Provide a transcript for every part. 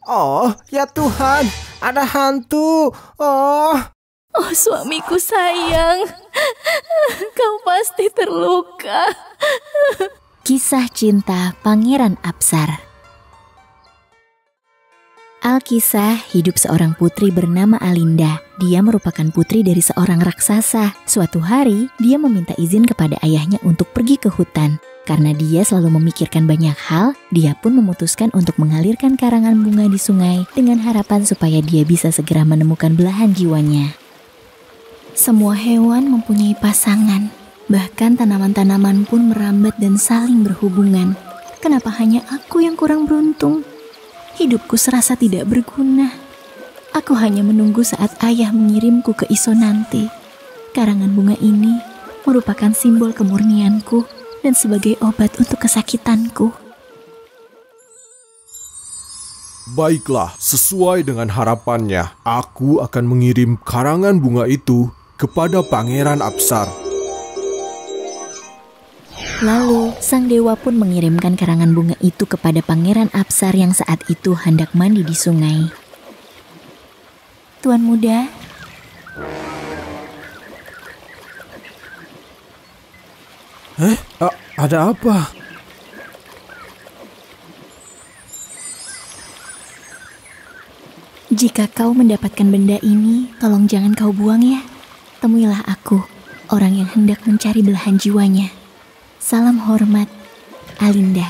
Oh, ya Tuhan, ada hantu. Oh, Oh suamiku sayang, kau pasti terluka. Kisah cinta Pangeran Apsar. Alkisah hidup seorang putri bernama Alinda. Dia merupakan putri dari seorang raksasa. Suatu hari, dia meminta izin kepada ayahnya untuk pergi ke hutan. Karena dia selalu memikirkan banyak hal, dia pun memutuskan untuk mengalirkan karangan bunga di sungai dengan harapan supaya dia bisa segera menemukan belahan jiwanya. Semua hewan mempunyai pasangan. Bahkan tanaman-tanaman pun merambat dan saling berhubungan. Kenapa hanya aku yang kurang beruntung? Hidupku serasa tidak berguna. Aku hanya menunggu saat ayah mengirimku ke Isonante. Karangan bunga ini merupakan simbol kemurnianku dan sebagai obat untuk kesakitanku. Baiklah, sesuai dengan harapannya, aku akan mengirim karangan bunga itu kepada Pangeran Apsar. Lalu, sang dewa pun mengirimkan karangan bunga itu kepada Pangeran Apsar yang saat itu hendak mandi di sungai. Tuan muda, Ada apa? jika kau mendapatkan benda ini, tolong jangan kau buang ya. Temuilah aku, orang yang hendak mencari belahan jiwanya. Salam hormat, Alinda.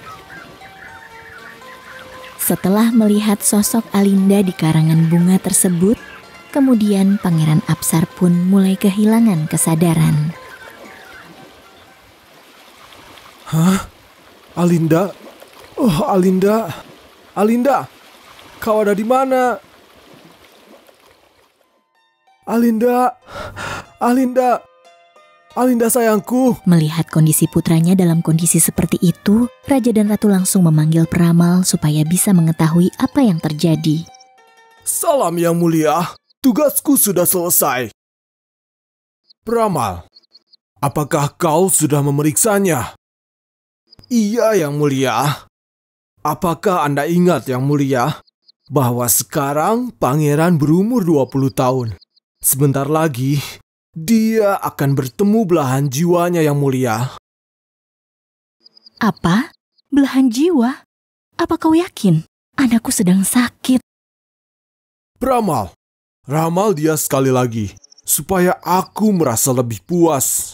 Setelah melihat sosok Alinda di karangan bunga tersebut, kemudian Pangeran Apsar pun mulai kehilangan kesadaran. Hah? Alinda? Oh, Alinda. Alinda, kau ada di mana? Alinda. Alinda. Alinda sayangku. Melihat kondisi putranya dalam kondisi seperti itu, Raja dan Ratu langsung memanggil peramal supaya bisa mengetahui apa yang terjadi. Salam yang mulia, tugasku sudah selesai. Peramal, apakah kau sudah memeriksanya? Iya yang mulia. Apakah Anda ingat yang mulia, bahwa sekarang pangeran berumur 20 tahun. Sebentar lagi, dia akan bertemu belahan jiwanya yang mulia. Apa? Belahan jiwa? Apa kau yakin? Anakku sedang sakit. Peramal, ramal dia sekali lagi, supaya aku merasa lebih puas.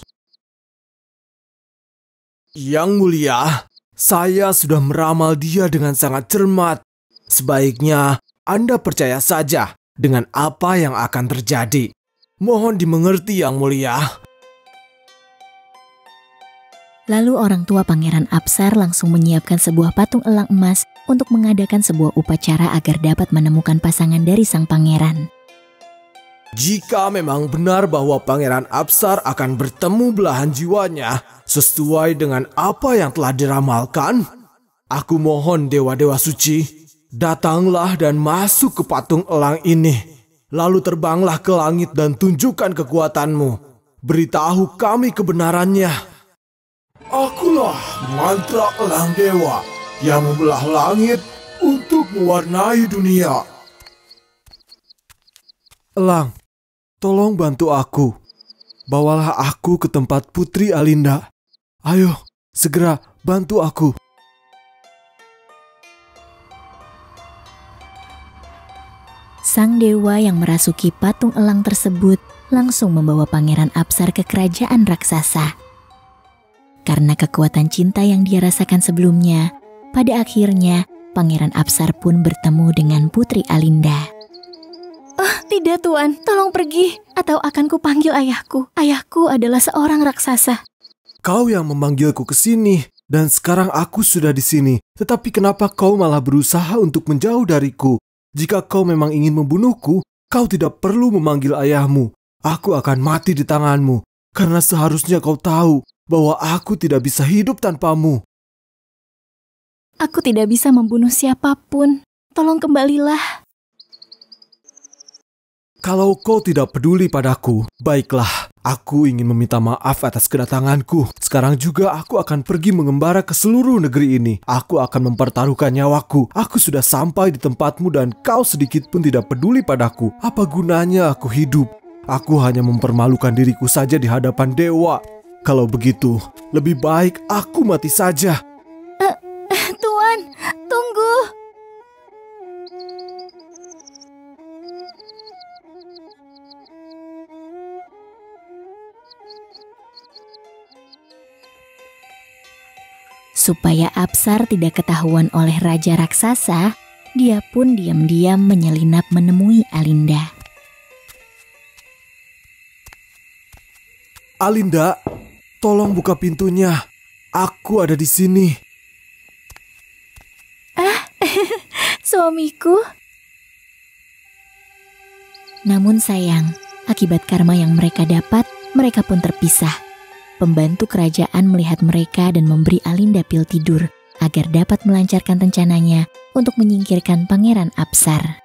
Yang mulia, saya sudah meramal dia dengan sangat cermat. Sebaiknya Anda percaya saja dengan apa yang akan terjadi. Mohon dimengerti yang mulia. Lalu orang tua Pangeran Apsar langsung menyiapkan sebuah patung elang emas untuk mengadakan sebuah upacara agar dapat menemukan pasangan dari sang pangeran. Jika memang benar bahwa Pangeran Apsar akan bertemu belahan jiwanya sesuai dengan apa yang telah diramalkan, aku mohon dewa-dewa suci, datanglah dan masuk ke patung elang ini. Lalu terbanglah ke langit dan tunjukkan kekuatanmu. Beritahu kami kebenarannya. Akulah mantra elang dewa yang membelah langit untuk mewarnai dunia. Elang, tolong bantu aku. Bawalah aku ke tempat Putri Alinda. Ayo, segera bantu aku. Sang dewa yang merasuki patung elang tersebut langsung membawa Pangeran Apsar ke kerajaan raksasa. Karena kekuatan cinta yang dia rasakan sebelumnya, pada akhirnya Pangeran Apsar pun bertemu dengan Putri Alinda. Tidak tuan, tolong pergi, atau akan kupanggil ayahku. Ayahku adalah seorang raksasa. Kau yang memanggilku ke sini, dan sekarang aku sudah di sini. Tetapi kenapa kau malah berusaha untuk menjauh dariku? Jika kau memang ingin membunuhku, kau tidak perlu memanggil ayahmu. Aku akan mati di tanganmu, karena seharusnya kau tahu bahwa aku tidak bisa hidup tanpamu. Aku tidak bisa membunuh siapapun. Tolong kembalilah. Kalau kau tidak peduli padaku, baiklah, Aku ingin meminta maaf atas kedatanganku. Sekarang juga aku akan pergi mengembara ke seluruh negeri ini. Aku akan mempertaruhkan nyawaku. Aku sudah sampai di tempatmu dan kau sedikit pun tidak peduli padaku. Apa gunanya aku hidup? Aku hanya mempermalukan diriku saja di hadapan dewa. Kalau begitu, lebih baik aku mati saja. Tuan, tunggu. Supaya Apsar tidak ketahuan oleh Raja Raksasa, dia pun diam-diam menyelinap menemui Alinda. Alinda, tolong buka pintunya. Aku ada di sini. Suamiku. Namun sayang, akibat karma yang mereka dapat, mereka pun terpisah. Pembantu kerajaan melihat mereka dan memberi Alinda pil tidur agar dapat melancarkan rencananya untuk menyingkirkan Pangeran Apsar.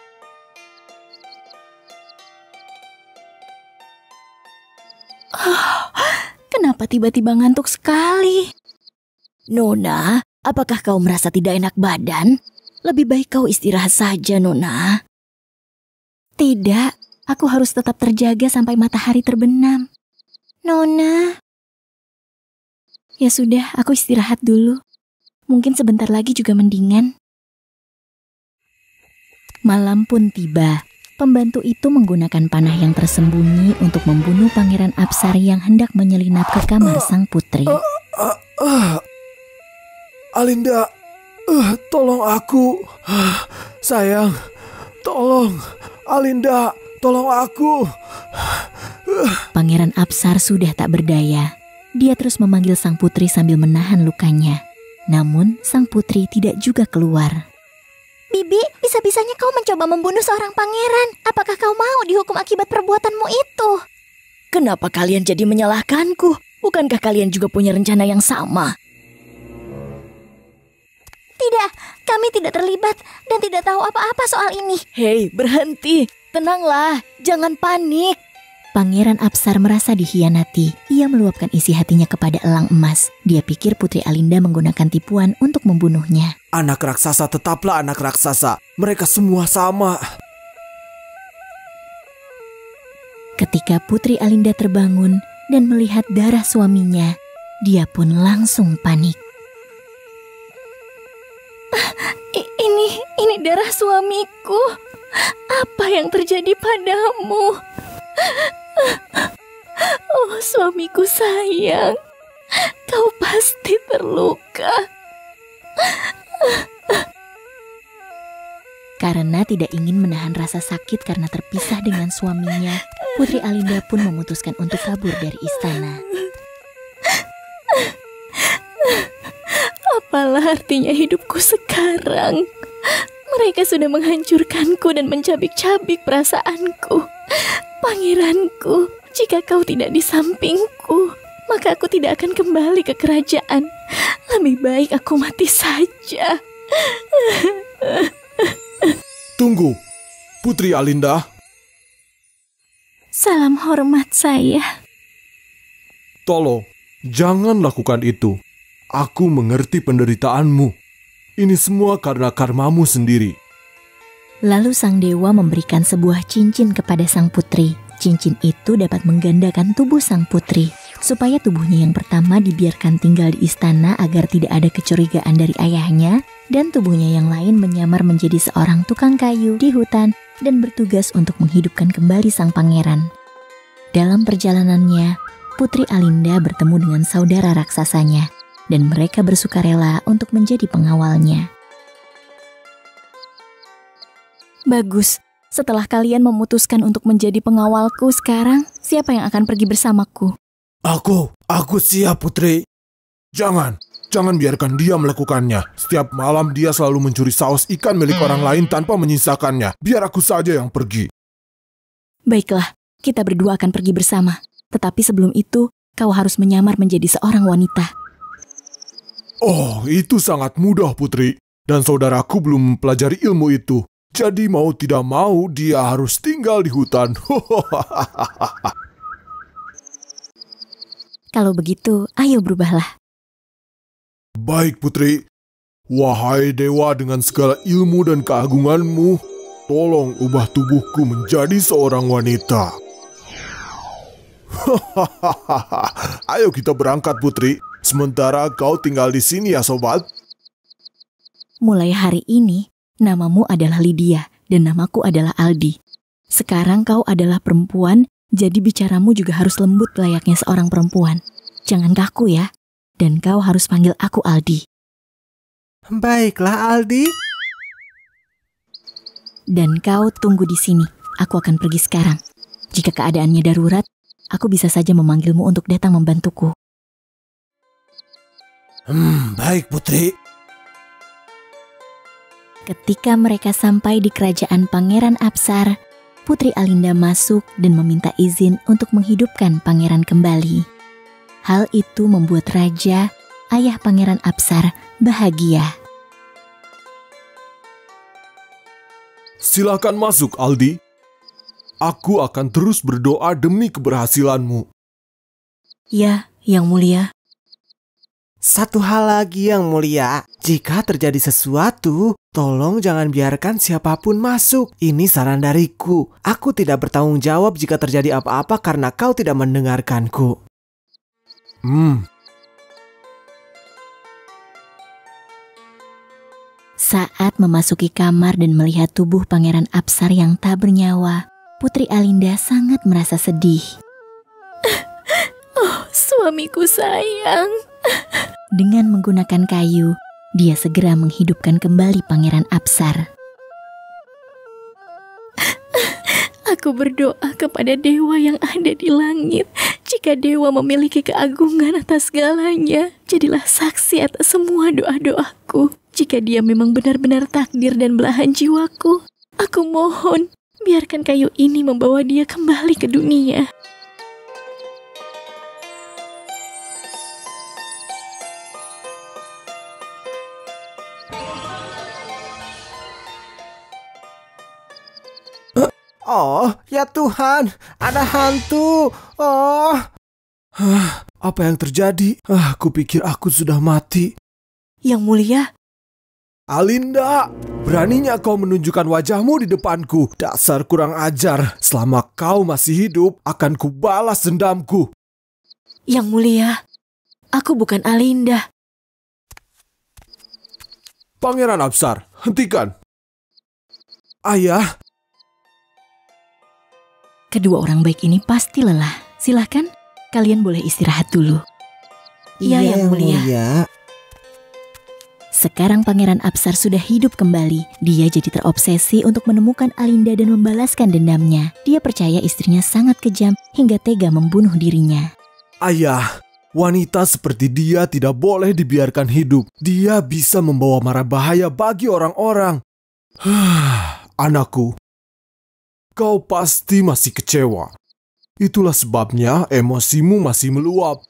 Kenapa tiba-tiba ngantuk sekali? Nona, apakah kau merasa tidak enak badan? Lebih baik kau istirahat saja, Nona. Tidak, aku harus tetap terjaga sampai matahari terbenam. Nona. Ya sudah, aku istirahat dulu. Mungkin sebentar lagi juga mendingan. Malam pun tiba. Pembantu itu menggunakan panah yang tersembunyi untuk membunuh Pangeran Apsar yang hendak menyelinap ke kamar sang putri. Alinda, tolong aku. Sayang, tolong. Alinda, tolong aku. Pangeran Apsar sudah tak berdaya. Dia terus memanggil sang putri sambil menahan lukanya. Namun, sang putri tidak juga keluar. Bibi, bisa-bisanya kau mencoba membunuh seorang pangeran. Apakah kau mau dihukum akibat perbuatanmu itu? Kenapa kalian jadi menyalahkanku? Bukankah kalian juga punya rencana yang sama? Tidak, kami tidak terlibat dan tidak tahu apa-apa soal ini. Hei, berhenti. Tenanglah, jangan panik. Pangeran Apsar merasa dikhianati. Ia meluapkan isi hatinya kepada elang emas. Dia pikir Putri Alinda menggunakan tipuan untuk membunuhnya. Anak raksasa tetaplah anak raksasa. Mereka semua sama. Ketika Putri Alinda terbangun dan melihat darah suaminya, dia pun langsung panik. Ini darah suamiku. Apa yang terjadi padamu? Oh, suamiku sayang, kau pasti terluka. Karena tidak ingin menahan rasa sakit karena terpisah dengan suaminya, Putri Alinda pun memutuskan untuk kabur dari istana. Apalah artinya hidupku sekarang? Mereka sudah menghancurkanku dan mencabik-cabik perasaanku. Pangeranku, jika kau tidak di sampingku, maka aku tidak akan kembali ke kerajaan. Lebih baik aku mati saja. Tunggu, Putri Alinda. Salam hormat saya. Tolong, jangan lakukan itu. Aku mengerti penderitaanmu. Ini semua karena karmamu sendiri. Lalu sang dewa memberikan sebuah cincin kepada sang putri. Cincin itu dapat menggandakan tubuh sang putri, supaya tubuhnya yang pertama dibiarkan tinggal di istana agar tidak ada kecurigaan dari ayahnya, dan tubuhnya yang lain menyamar menjadi seorang tukang kayu di hutan dan bertugas untuk menghidupkan kembali sang pangeran. Dalam perjalanannya, Putri Alinda bertemu dengan saudara raksasanya, dan mereka bersukarela untuk menjadi pengawalnya. Bagus, setelah kalian memutuskan untuk menjadi pengawalku sekarang, siapa yang akan pergi bersamaku? Aku siap, Putri. Jangan biarkan dia melakukannya. Setiap malam dia selalu mencuri saus ikan milik orang lain tanpa menyisakannya. Biar aku saja yang pergi. Baiklah, kita berdua akan pergi bersama. Tetapi sebelum itu, kau harus menyamar menjadi seorang wanita. Oh, itu sangat mudah, Putri. Dan saudaraku belum mempelajari ilmu itu. Jadi mau tidak mau dia harus tinggal di hutan. Kalau begitu, ayo berubahlah. Baik putri, wahai dewa dengan segala ilmu dan keagunganmu, tolong ubah tubuhku menjadi seorang wanita. Ayo kita berangkat putri, sementara kau tinggal di sini ya sobat. Mulai hari ini, namamu adalah Lydia dan namaku adalah Aldi. Sekarang kau adalah perempuan, jadi bicaramu juga harus lembut layaknya seorang perempuan. Jangan kaku ya, dan kau harus panggil aku Aldi. Baiklah Aldi. Dan kau tunggu di sini, aku akan pergi sekarang. Jika keadaannya darurat, aku bisa saja memanggilmu untuk datang membantuku. Baik putri. Ketika mereka sampai di kerajaan Pangeran Apsar, Putri Alinda masuk dan meminta izin untuk menghidupkan pangeran kembali. Hal itu membuat raja, ayah Pangeran Apsar, bahagia. Silakan masuk Aldi. Aku akan terus berdoa demi keberhasilanmu. Ya, Yang Mulia. Satu hal lagi Yang Mulia, jika terjadi sesuatu, tolong jangan biarkan siapapun masuk. Ini saran dariku. Aku tidak bertanggung jawab jika terjadi apa-apa karena kau tidak mendengarkanku. Saat memasuki kamar dan melihat tubuh Pangeran Apsar yang tak bernyawa, Putri Alinda sangat merasa sedih. Oh, suamiku sayang. Dengan menggunakan kayu, dia segera menghidupkan kembali Pangeran Apsar. Aku berdoa kepada dewa yang ada di langit. Jika dewa memiliki keagungan atas segalanya, jadilah saksi atas semua doa-doaku. Jika dia memang benar-benar takdir dan belahan jiwaku, aku mohon, biarkan kayu ini membawa dia kembali ke dunia. Oh, ya Tuhan, ada hantu. Oh. Apa yang terjadi? Aku pikir aku sudah mati. Yang Mulia, Alinda, beraninya kau menunjukkan wajahmu di depanku. Dasar kurang ajar. Selama kau masih hidup, akan kubalas dendamku. Yang Mulia, aku bukan Alinda. Pangeran Apsar, hentikan. Ayah. Kedua orang baik ini pasti lelah. Silahkan, kalian boleh istirahat dulu. Iya, Yang Mulia. Sekarang Pangeran Apsar sudah hidup kembali. Dia jadi terobsesi untuk menemukan Alinda dan membalaskan dendamnya. Dia percaya istrinya sangat kejam hingga tega membunuh dirinya. Ayah, wanita seperti dia tidak boleh dibiarkan hidup. Dia bisa membawa mara bahaya bagi orang-orang. Anakku, kau pasti masih kecewa. Itulah sebabnya emosimu masih meluap.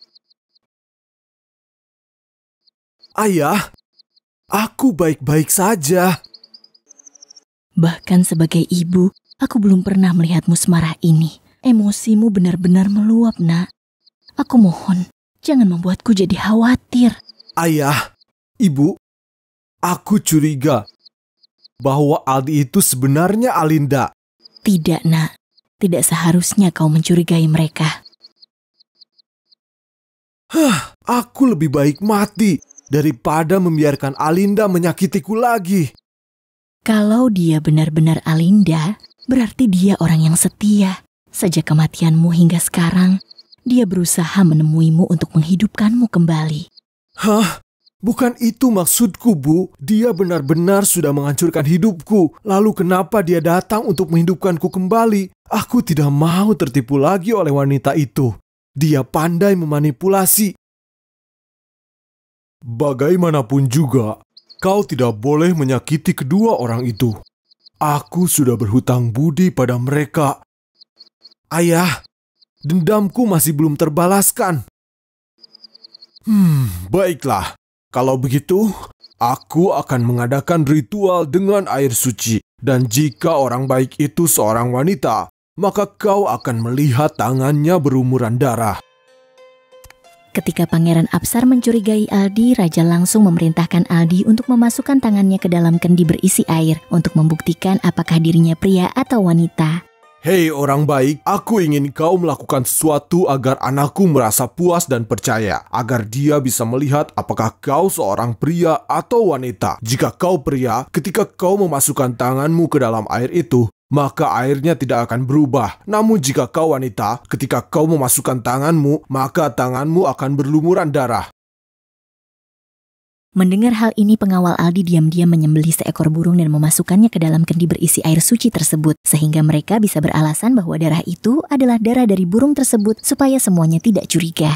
Ayah, aku baik-baik saja. Bahkan sebagai ibu, aku belum pernah melihatmu semarah ini. Emosimu benar-benar meluap, Nak. Aku mohon, jangan membuatku jadi khawatir. Ayah, Ibu, aku curiga bahwa Aldi itu sebenarnya Alinda. Tidak, Nak. Tidak seharusnya kau mencurigai mereka. Aku lebih baik mati daripada membiarkan Alinda menyakitiku lagi. Kalau dia benar-benar Alinda, berarti dia orang yang setia. Sejak kematianmu hingga sekarang, dia berusaha menemuimu untuk menghidupkanmu kembali. Bukan itu maksudku, Bu. Dia benar-benar sudah menghancurkan hidupku. Lalu kenapa dia datang untuk menghidupkanku kembali? Aku tidak mau tertipu lagi oleh wanita itu. Dia pandai memanipulasi. Bagaimanapun juga, kau tidak boleh menyakiti kedua orang itu. Aku sudah berhutang budi pada mereka. Ayah, dendamku masih belum terbalaskan. Baiklah. Kalau begitu, aku akan mengadakan ritual dengan air suci. Dan jika orang baik itu seorang wanita, maka kau akan melihat tangannya berumuran darah. Ketika Pangeran Apsar mencurigai Aldi, Raja langsung memerintahkan Aldi untuk memasukkan tangannya ke dalam kendi berisi air untuk membuktikan apakah dirinya pria atau wanita. Hei orang baik, aku ingin kau melakukan sesuatu agar anakku merasa puas dan percaya. Agar dia bisa melihat apakah kau seorang pria atau wanita. Jika kau pria, ketika kau memasukkan tanganmu ke dalam air itu, maka airnya tidak akan berubah. Namun jika kau wanita, ketika kau memasukkan tanganmu, maka tanganmu akan berlumuran darah. Mendengar hal ini, pengawal Aldi diam-diam menyembelih seekor burung dan memasukkannya ke dalam kendi berisi air suci tersebut, sehingga mereka bisa beralasan bahwa darah itu adalah darah dari burung tersebut supaya semuanya tidak curiga.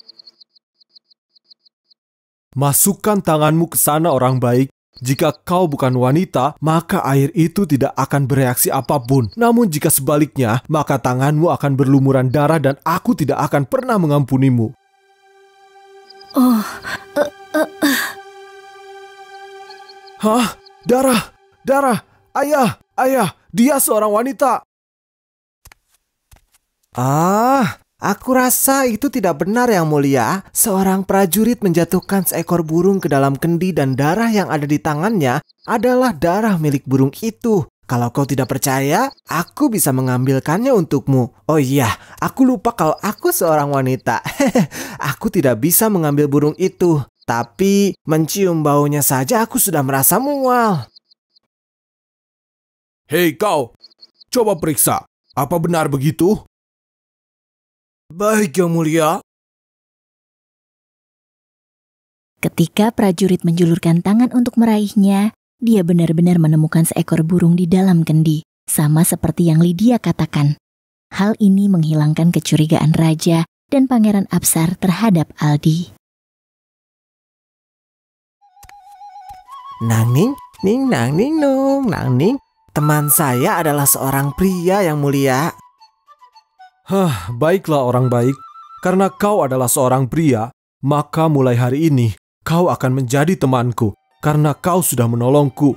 Masukkan tanganmu ke sana orang baik. Jika kau bukan wanita, maka air itu tidak akan bereaksi apapun. Namun jika sebaliknya, maka tanganmu akan berlumuran darah dan aku tidak akan pernah mengampunimu. Hah? Darah! Darah! Ayah! Ayah! Dia seorang wanita! Aku rasa itu tidak benar Yang Mulia. Seorang prajurit menjatuhkan seekor burung ke dalam kendi dan darah yang ada di tangannya adalah darah milik burung itu. Kalau kau tidak percaya, aku bisa mengambilkannya untukmu. Oh iya, aku lupa kalau aku seorang wanita. Aku tidak bisa mengambil burung itu. Tapi mencium baunya saja aku sudah merasa mual. Hei kau, coba periksa. Apa benar begitu? Baik Yang Mulia. Ketika prajurit menjulurkan tangan untuk meraihnya, dia benar-benar menemukan seekor burung di dalam kendi, sama seperti yang Lydia katakan. Hal ini menghilangkan kecurigaan Raja dan Pangeran Apsar terhadap Aldi. Nangning, ning, nangning, nung, nangning. Teman saya adalah seorang pria Yang Mulia. Baiklah orang baik. Karena kau adalah seorang pria, maka mulai hari ini kau akan menjadi temanku. Karena kau sudah menolongku.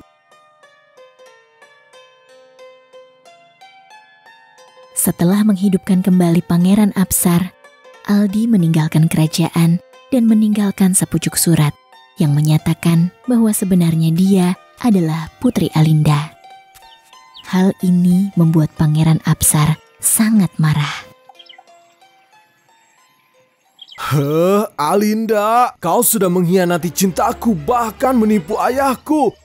Setelah menghidupkan kembali Pangeran Apsar, Aldi meninggalkan kerajaan dan meninggalkan sepucuk surat yang menyatakan bahwa sebenarnya dia adalah Putri Alinda. Hal ini membuat Pangeran Apsar sangat marah. Alinda, kau sudah mengkhianati cintaku, bahkan menipu ayahku.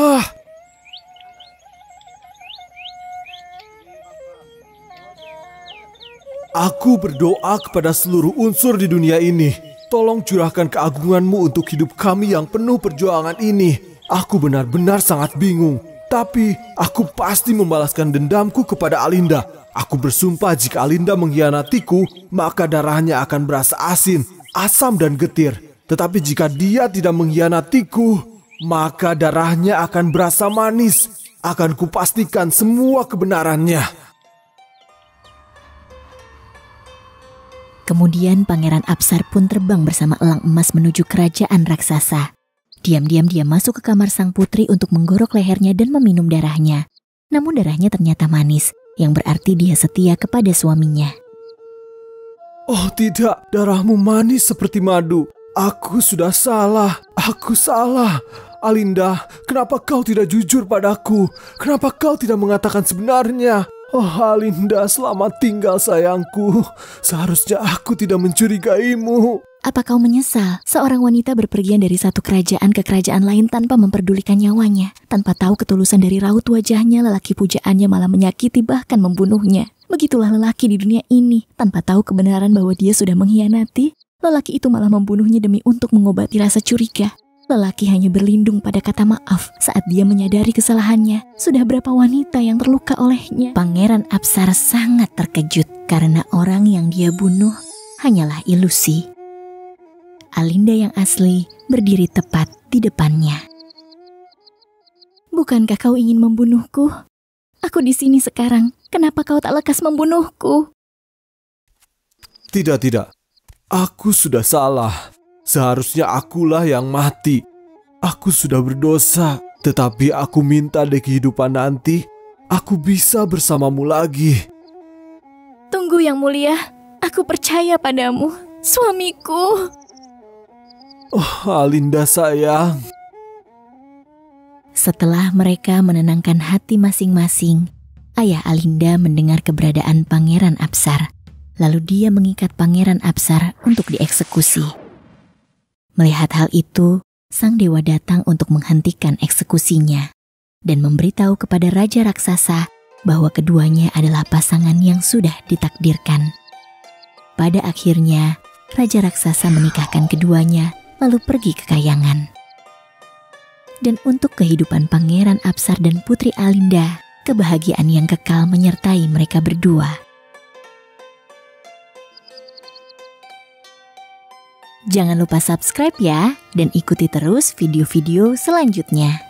Aku berdoa kepada seluruh unsur di dunia ini. Tolong curahkan keagunganmu untuk hidup kami yang penuh perjuangan ini. Aku benar-benar sangat bingung. Tapi aku pasti membalaskan dendamku kepada Alinda. Aku bersumpah jika Alinda mengkhianatiku, maka darahnya akan berasa asin, asam dan getir. Tetapi jika dia tidak mengkhianatiku, maka darahnya akan berasa manis. Akan kupastikan semua kebenarannya. Kemudian Pangeran Apsar pun terbang bersama elang emas menuju kerajaan raksasa. Diam-diam dia masuk ke kamar sang putri untuk menggorok lehernya dan meminum darahnya. Namun darahnya ternyata manis, yang berarti dia setia kepada suaminya. Oh tidak, darahmu manis seperti madu. Aku sudah salah, aku salah. Alinda, kenapa kau tidak jujur padaku? Kenapa kau tidak mengatakan sebenarnya? Oh Alinda, selamat tinggal sayangku. Seharusnya aku tidak mencurigaimu. Apa kau menyesal seorang wanita berpergian dari satu kerajaan ke kerajaan lain tanpa memperdulikan nyawanya? Tanpa tahu ketulusan dari raut wajahnya, lelaki pujaannya malah menyakiti bahkan membunuhnya. Begitulah lelaki di dunia ini. Tanpa tahu kebenaran bahwa dia sudah mengkhianati, lelaki itu malah membunuhnya demi untuk mengobati rasa curiga. Lelaki hanya berlindung pada kata maaf saat dia menyadari kesalahannya. Sudah berapa wanita yang terluka olehnya? Pangeran Apsar sangat terkejut karena orang yang dia bunuh hanyalah ilusi. Alinda yang asli berdiri tepat di depannya. Bukankah kau ingin membunuhku? Aku di sini sekarang. Kenapa kau tak lekas membunuhku? Tidak. Aku sudah salah. Seharusnya akulah yang mati. Aku sudah berdosa. Tetapi aku minta di kehidupan nanti, aku bisa bersamamu lagi. Tunggu Yang Mulia, aku percaya padamu. suamiku. Oh, Alinda sayang. Setelah mereka menenangkan hati masing-masing, ayah Alinda mendengar keberadaan Pangeran Apsar. Lalu dia mengikat Pangeran Apsar untuk dieksekusi. Melihat hal itu, sang dewa datang untuk menghentikan eksekusinya dan memberitahu kepada Raja Raksasa bahwa keduanya adalah pasangan yang sudah ditakdirkan. Pada akhirnya, Raja Raksasa menikahkan keduanya lalu pergi ke kayangan. Dan untuk kehidupan Pangeran Apsar dan Putri Alinda, kebahagiaan yang kekal menyertai mereka berdua. Jangan lupa subscribe ya, dan ikuti terus video-video selanjutnya.